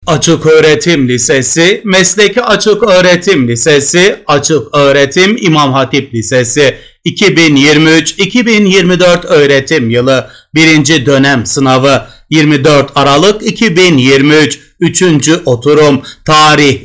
Açıköğretim Lisesi, Mesleki Açıköğretim Lisesi, Açıköğretim İmam Hatip Lisesi, 2023-2024 öğretim yılı 1. dönem sınavı 24 Aralık 2023 3. oturum tarih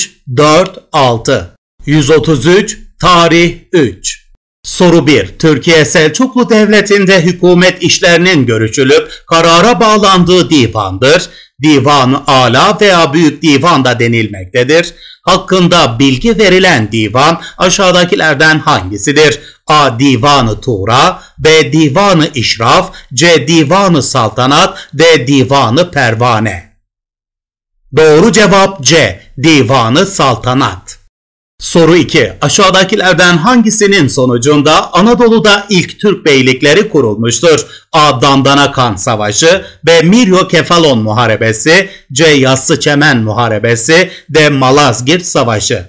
3-4-6 133 tarih 3. Soru 1. Türkiye Selçuklu Devleti'nde hükümet işlerinin görüşülüp karara bağlandığı divandır. Divan-ı Âlâ veya Büyük Divan da denilmektedir. Hakkında bilgi verilen divan aşağıdakilerden hangisidir? A. Divan-ı Tuğra, B. Divan-ı İşraf, C. Divan-ı Saltanat, D. Divan-ı Pervane. Doğru cevap C. Divan-ı Saltanat. Soru 2. Aşağıdakilerden hangisinin sonucunda Anadolu'da ilk Türk beylikleri kurulmuştur? A. Dandanakan Savaşı, B. Miryokefalon Muharebesi, C. Yassıçemen Muharebesi, D. Malazgirt Savaşı.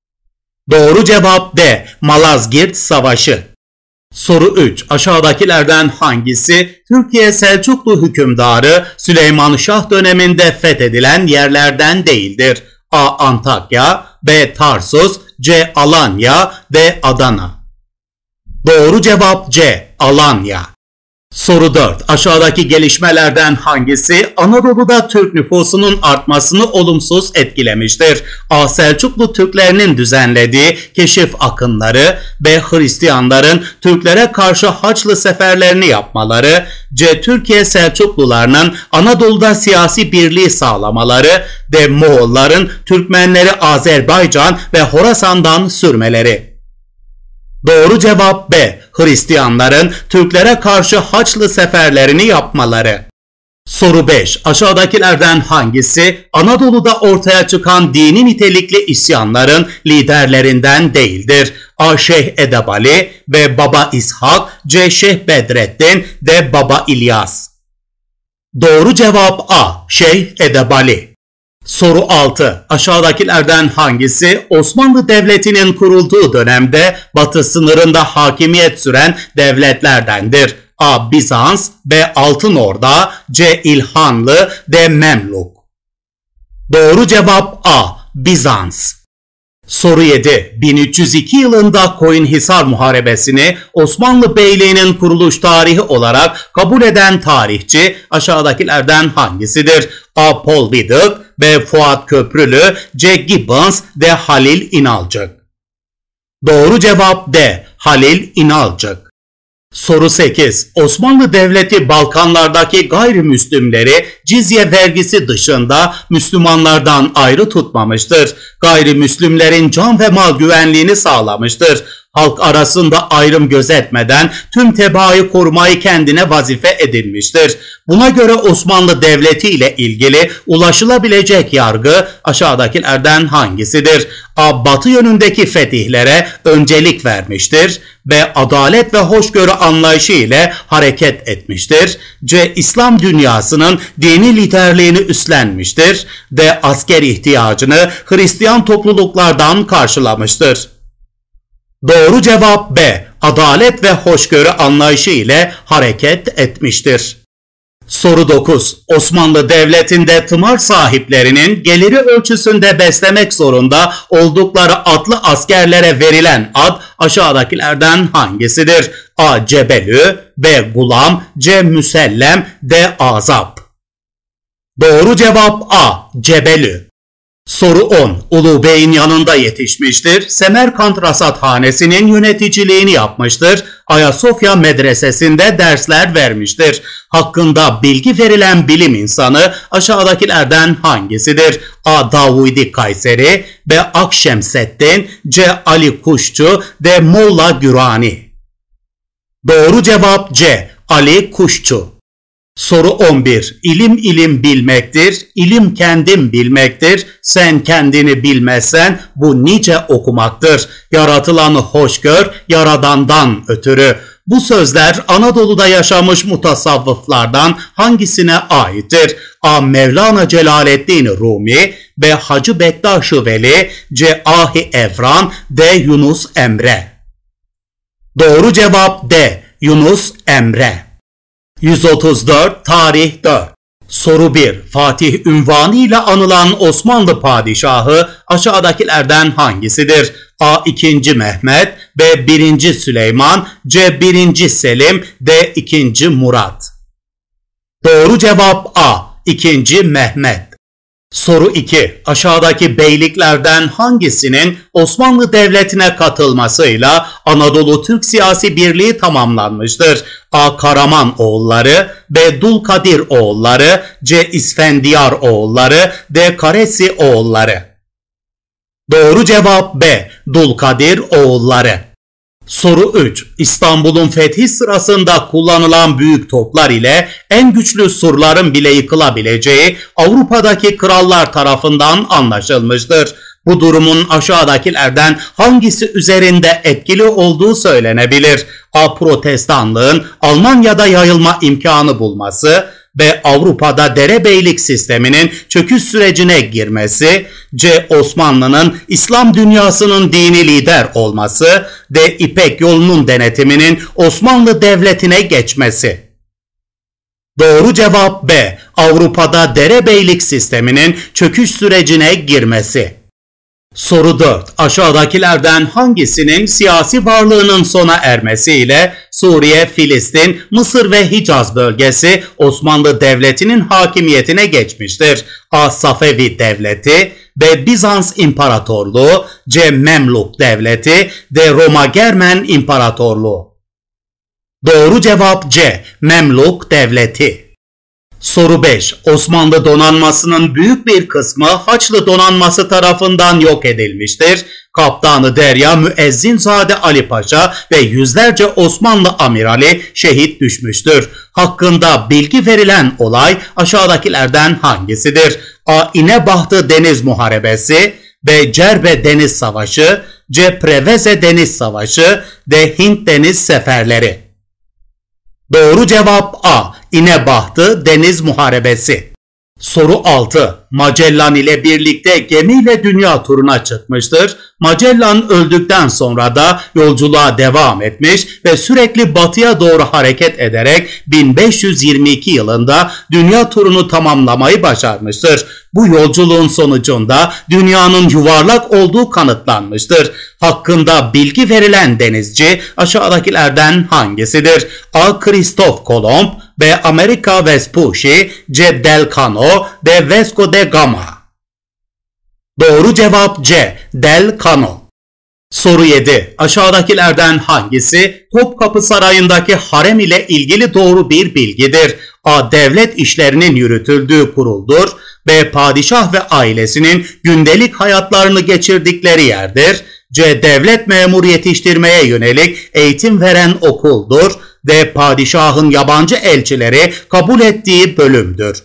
Doğru cevap D. Malazgirt Savaşı. Soru 3. Aşağıdakilerden hangisi Türkiye Selçuklu hükümdarı Süleyman Şah döneminde fethedilen yerlerden değildir? A. Antakya, B. Tarsus, C. Alanya, D. Adana. Doğru cevap C. Alanya. Soru 4. Aşağıdaki gelişmelerden hangisi Anadolu'da Türk nüfusunun artmasını olumsuz etkilemiştir? A. Selçuklu Türklerinin düzenlediği keşif akınları, B. Hristiyanların Türklere karşı Haçlı seferlerini yapmaları, C. Türkiye Selçuklularının Anadolu'da siyasi birliği sağlamaları, D. Moğolların Türkmenleri Azerbaycan ve Horasan'dan sürmeleri. Doğru cevap B. Hristiyanların Türklere karşı Haçlı seferlerini yapmaları. Soru 5. Aşağıdakilerden hangisi Anadolu'da ortaya çıkan dini nitelikli isyanların liderlerinden değildir? A. Şeyh Edebali, B. Baba İshak, C. Şeyh Bedrettin, D. Baba İlyas. Doğru cevap A. Şeyh Edebali. Soru 6. Aşağıdakilerden hangisi Osmanlı Devleti'nin kurulduğu dönemde batı sınırında hakimiyet süren devletlerdendir? A. Bizans, B. Altınorda, C. İlhanlı, D. Memluk. Doğru cevap A. Bizans. Soru 7. 1302 yılında Koyunhisar Muharebesi'ni Osmanlı Beyliği'nin kuruluş tarihi olarak kabul eden tarihçi aşağıdakilerden hangisidir? A. Paul Viddick, B. Fuat Köprülü, C. Gibbons, D. Halil İnalcık. Doğru cevap D. Halil İnalcık. Soru 8. Osmanlı Devleti Balkanlardaki gayrimüslimleri cizye vergisi dışında Müslümanlardan ayrı tutmamıştır. Gayrimüslimlerin can ve mal güvenliğini sağlamıştır. Halk arasında ayrım gözetmeden tüm tebaayı korumayı kendine vazife edinmiştir. Buna göre Osmanlı Devleti ile ilgili ulaşılabilecek yargı aşağıdakilerden hangisidir? A. Batı yönündeki fetihlere öncelik vermiştir. B. Adalet ve hoşgörü anlayışı ile hareket etmiştir. C. İslam dünyasının dini liderliğini üstlenmiştir. D. Asker ihtiyacını Hristiyan topluluklardan karşılamıştır. Doğru cevap B. Adalet ve hoşgörü anlayışı ile hareket etmiştir. Soru 9. Osmanlı Devleti'nde tımar sahiplerinin geliri ölçüsünde beslemek zorunda oldukları atlı askerlere verilen ad aşağıdakilerden hangisidir? A. Cebelü, B. Gulam, C. Müsellem, D. Azap. Doğru cevap A. Cebelü. Soru 10. Ulu Bey'in yanında yetişmiştir. Semerkant Rasathanesi'nin yöneticiliğini yapmıştır. Ayasofya Medresesi'nde dersler vermiştir. Hakkında bilgi verilen bilim insanı aşağıdakilerden hangisidir? A. Davudi Kayseri, B. Akşemseddin, C. Ali Kuşçu, D. Molla Gürani. Doğru cevap C. Ali Kuşçu. Soru 11. İlim ilim bilmektir, ilim kendim bilmektir, sen kendini bilmezsen bu nice okumaktır. Yaratılanı hoş gör, yaradandan ötürü. Bu sözler Anadolu'da yaşamış mutasavvıflardan hangisine aittir? A. Mevlana Celaleddin Rumi, B. Hacı Bektaş-ı Veli, C. Ahi Evran, D. Yunus Emre. Doğru cevap D. Yunus Emre. 134 tarih 4. Soru 1. Fatih unvanıyla anılan Osmanlı padişahı aşağıdakilerden hangisidir? A. 2. Mehmet, B. 1. Süleyman, C. 1. Selim, D. 2. Murat. Doğru cevap A. 2. Mehmet. Soru 2. Aşağıdaki beyliklerden hangisinin Osmanlı Devleti'ne katılmasıyla Anadolu Türk siyasi birliği tamamlanmıştır? A. Karaman oğulları, B. Dulkadir oğulları, C. İsfendiyar oğulları, D. Karesi oğulları. Doğru cevap B. Dulkadir oğulları. Soru 3. İstanbul'un fethi sırasında kullanılan büyük toplar ile en güçlü surların bile yıkılabileceği Avrupa'daki krallar tarafından anlaşılmıştır. Bu durumun aşağıdakilerden hangisi üzerinde etkili olduğu söylenebilir? A. Protestanlığın Almanya'da yayılma imkanı bulması, B. Avrupa'da derebeylik sisteminin çöküş sürecine girmesi, C. Osmanlı'nın İslam dünyasının dini lider olması, D. İpek yolunun denetiminin Osmanlı Devleti'ne geçmesi. Doğru cevap B. Avrupa'da derebeylik sisteminin çöküş sürecine girmesi. Soru 4. Aşağıdakilerden hangisinin siyasi varlığının sona ermesiyle Suriye, Filistin, Mısır ve Hicaz bölgesi Osmanlı Devleti'nin hakimiyetine geçmiştir? A. Safevi Devleti, B. Bizans İmparatorluğu, C. Memluk Devleti, D. Roma-Germen İmparatorluğu. Doğru cevap C. Memluk Devleti. Soru 5. Osmanlı donanmasının büyük bir kısmı Haçlı donanması tarafından yok edilmiştir. Kaptanı Derya Müezzinzade Ali Paşa ve yüzlerce Osmanlı amirali şehit düşmüştür. Hakkında bilgi verilen olay aşağıdakilerden hangisidir? A. İnebahtı Deniz Muharebesi, B. Cerbe Deniz Savaşı, C. Preveze Deniz Savaşı, D. Hint Deniz Seferleri. Doğru cevap A. İnebahtı Deniz Muharebesi. Soru 6. Magellan ile birlikte gemiyle dünya turuna çıkmıştır. Magellan öldükten sonra da yolculuğa devam etmiş ve sürekli batıya doğru hareket ederek 1522 yılında dünya turunu tamamlamayı başarmıştır. Bu yolculuğun sonucunda dünyanın yuvarlak olduğu kanıtlanmıştır. Hakkında bilgi verilen denizci aşağıdakilerden hangisidir? A. Kristof Kolomb, B. Amerika Vespucci, C. Del Cano, D. Vasco de Gama. Doğru cevap C. Del Cano. Soru 7. Aşağıdakilerden hangisi Topkapı Sarayı'ndaki harem ile ilgili doğru bir bilgidir? A. Devlet işlerinin yürütüldüğü kuruldur. B. Padişah ve ailesinin gündelik hayatlarını geçirdikleri yerdir. C. Devlet memuru yetiştirmeye yönelik eğitim veren okuldur. D. Padişahın yabancı elçileri kabul ettiği bölümdür.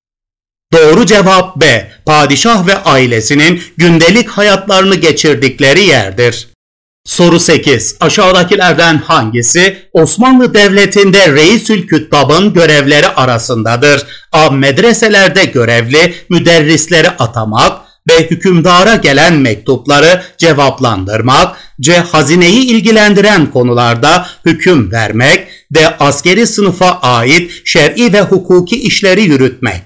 Doğru cevap B. Padişah ve ailesinin gündelik hayatlarını geçirdikleri yerdir. Soru 8. Aşağıdakilerden hangisi Osmanlı Devleti'nde Reisül Küttab'ın görevleri arasındadır? A. Medreselerde görevli müderrisleri atamak, B. Hükümdara gelen mektupları cevaplandırmak, C. Hazineyi ilgilendiren konularda hüküm vermek, D. Askeri sınıfa ait şer'i ve hukuki işleri yürütmek.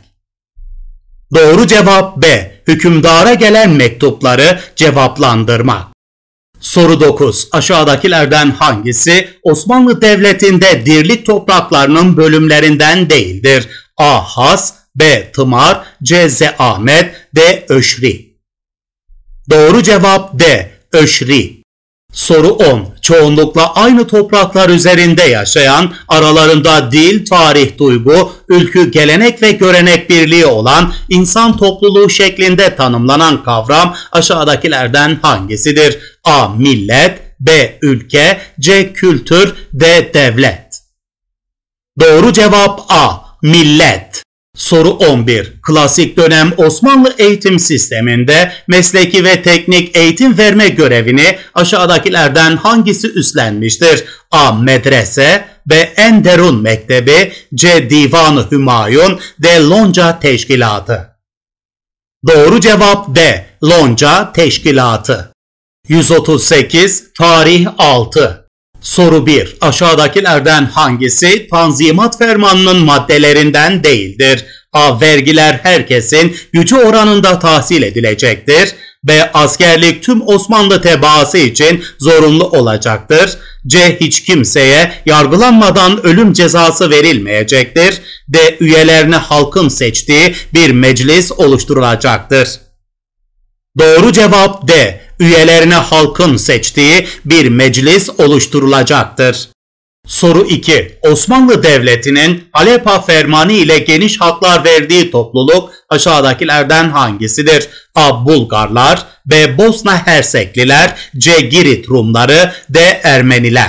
Doğru cevap B. Hükümdara gelen mektupları cevaplandırmak. Soru 9. Aşağıdakilerden hangisi Osmanlı Devleti'nde dirlik topraklarının bölümlerinden değildir? A. Has, B. Tımar, C. Zeamet, D. Öşri. Doğru cevap D. Öşri. Soru 10. Çoğunlukla aynı topraklar üzerinde yaşayan, aralarında dil, tarih, duygu, ülkü, gelenek ve görenek birliği olan insan topluluğu şeklinde tanımlanan kavram aşağıdakilerden hangisidir? A. Millet, B. Ülke, C. Kültür, D. Devlet. Doğru cevap A. Millet. Soru 11. Klasik dönem Osmanlı eğitim sisteminde mesleki ve teknik eğitim verme görevini aşağıdakilerden hangisi üstlenmiştir? A. Medrese, B. Enderun Mektebi, C. Divan-ı Hümayun, D. Lonca Teşkilatı. Doğru cevap B. Lonca Teşkilatı. 138. Tarih 6. Soru 1. Aşağıdakilerden hangisi Tanzimat Fermanı'nın maddelerinden değildir? A. Vergiler herkesin gücü oranında tahsil edilecektir. B. Askerlik tüm Osmanlı tebaası için zorunlu olacaktır. C. Hiç kimseye yargılanmadan ölüm cezası verilmeyecektir. D. Üyelerini halkın seçtiği bir meclis oluşturulacaktır. Doğru cevap D. Üyelerini halkın seçtiği bir meclis oluşturulacaktır. Soru 2. Osmanlı Devleti'nin Alepa Fermanı ile geniş haklar verdiği topluluk aşağıdakilerden hangisidir? A. Bulgarlar, B. Bosna Hersekliler, C. Girit Rumları, D. Ermeniler.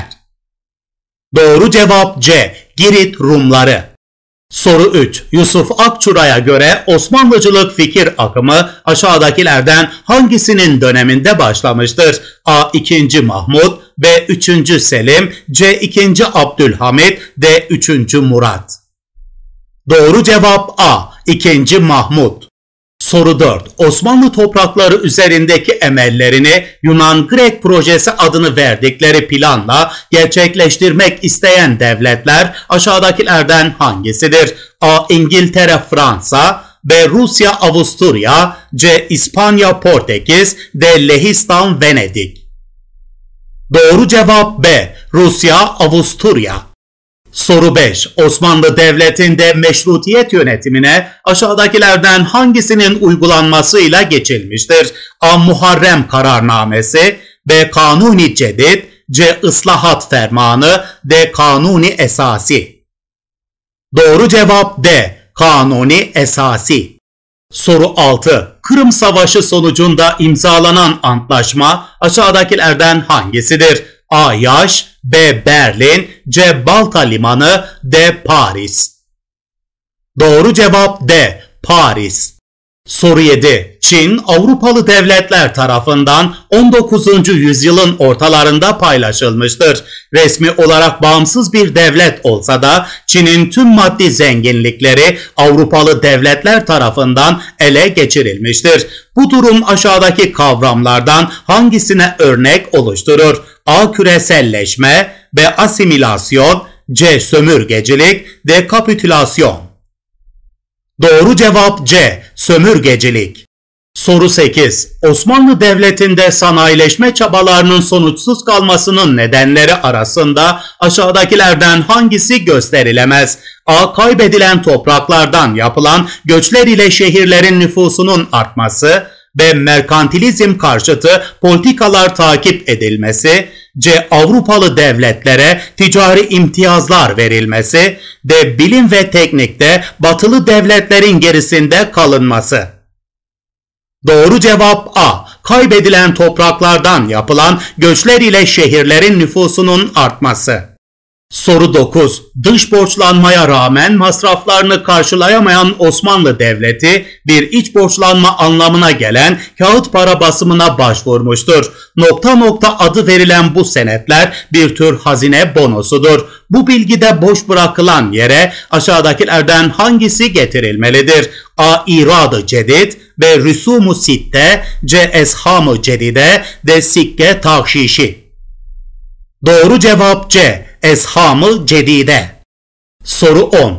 Doğru cevap C. Girit Rumları. Soru 3. Yusuf Akçura'ya göre Osmanlıcılık fikir akımı aşağıdakilerden hangisinin döneminde başlamıştır? A. 2. Mahmud, B. 3. Selim, C. 2. Abdülhamit, D. 3. Murat. Doğru cevap A. 2. Mahmud. Soru 4. Osmanlı toprakları üzerindeki emellerini Yunan-Grek projesi adını verdikleri planla gerçekleştirmek isteyen devletler aşağıdakilerden hangisidir? A. İngiltere, Fransa, B. Rusya, Avusturya, C. İspanya, Portekiz, D. Lehistan, Venedik. Doğru cevap B. Rusya, Avusturya. Soru 5. Osmanlı Devleti'nde meşrutiyet yönetimine aşağıdakilerden hangisinin uygulanmasıyla geçilmiştir? A. Muharrem Kararnamesi, B. Kanuni Cedid, C. Islahat Fermanı, D. Kanuni Esasi. Doğru cevap D. Kanuni Esasi. Soru 6. Kırım Savaşı sonucunda imzalanan antlaşma aşağıdakilerden hangisidir? A. Yaş, B. Berlin, C. Balta Limanı, D. Paris. Doğru cevap D. Paris. Soru 7. Çin, Avrupalı devletler tarafından 19. yüzyılın ortalarında paylaşılmıştır. Resmi olarak bağımsız bir devlet olsa da Çin'in tüm maddi zenginlikleri Avrupalı devletler tarafından ele geçirilmiştir. Bu durum aşağıdaki kavramlardan hangisine örnek oluşturur? A. Küreselleşme, B. Asimilasyon, C. Sömürgecilik, D. Kapitülasyon. Doğru cevap C. Sömürgecilik. Soru 8. Osmanlı Devleti'nde sanayileşme çabalarının sonuçsuz kalmasının nedenleri arasında aşağıdakilerden hangisi gösterilemez? A. Kaybedilen topraklardan yapılan göçler ile şehirlerin nüfusunun artması, B. Merkantilizm karşıtı politikalar takip edilmesi, C. Avrupalı devletlere ticari imtiyazlar verilmesi, D. Bilim ve teknikte batılı devletlerin gerisinde kalınması. Doğru cevap A. Kaybedilen topraklardan yapılan göçler ile şehirlerin nüfusunun artması. Soru 9. Dış borçlanmaya rağmen masraflarını karşılayamayan Osmanlı Devleti bir iç borçlanma anlamına gelen kağıt para basımına başvurmuştur. Nokta nokta adı verilen bu senetler bir tür hazine bonosudur. Bu bilgide boş bırakılan yere aşağıdakilerden hangisi getirilmelidir? A. İrad-ı Cedid, B. Rüsum-u Sitte, C. Esham-ı Cedide, D. Sikke Tahşişi. Doğru cevap C. Esham-ı Cedide. Soru 10.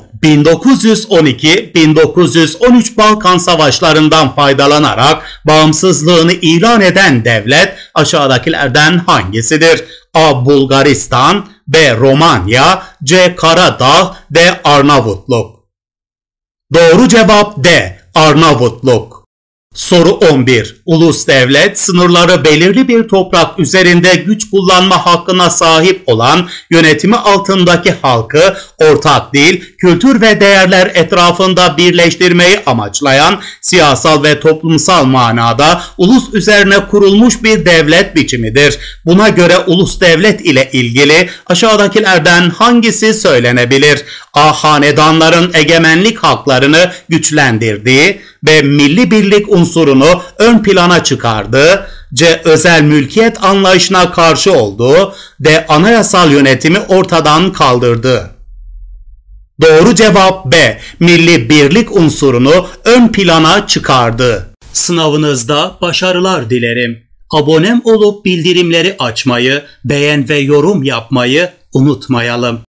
1912-1913 Balkan Savaşlarından faydalanarak bağımsızlığını ilan eden devlet aşağıdakilerden hangisidir? A. Bulgaristan, B. Romanya, C. Karadağ, D. Arnavutluk. Doğru cevap D. Arnavutluk. Soru 11. Ulus devlet sınırları belirli bir toprak üzerinde güç kullanma hakkına sahip olan yönetimi altındaki halkı ortak dil, kültür ve değerler etrafında birleştirmeyi amaçlayan siyasal ve toplumsal manada ulus üzerine kurulmuş bir devlet biçimidir. Buna göre ulus devlet ile ilgili aşağıdakilerden hangisi söylenebilir? A. Hanedanların egemenlik haklarını güçlendirdiği, B. Milli birlik unsurunu ön plana çıkardığı, C. Özel mülkiyet anlayışına karşı olduğu, D. Anayasal yönetimi ortadan kaldırdığı. Doğru cevap B. Milli birlik unsurunu ön plana çıkardığı. Sınavınızda başarılar dilerim. Abonem olup bildirimleri açmayı, beğen ve yorum yapmayı unutmayalım.